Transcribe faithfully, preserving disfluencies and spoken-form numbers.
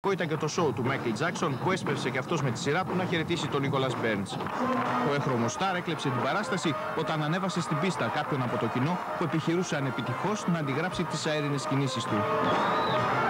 Εντυπωσιακό ήταν και το show του Μάικλ Τζάκσον που έσπευσε και αυτός με τη σειρά του να χαιρετήσει τον Νίκολας Μπέρνς. Ο έγχρωμος στάρ έκλεψε την παράσταση όταν ανέβασε στην πίστα κάποιον από το κοινό που επιχειρούσε ανεπιτυχώς να αντιγράψει τις αέρινες κινήσεις του.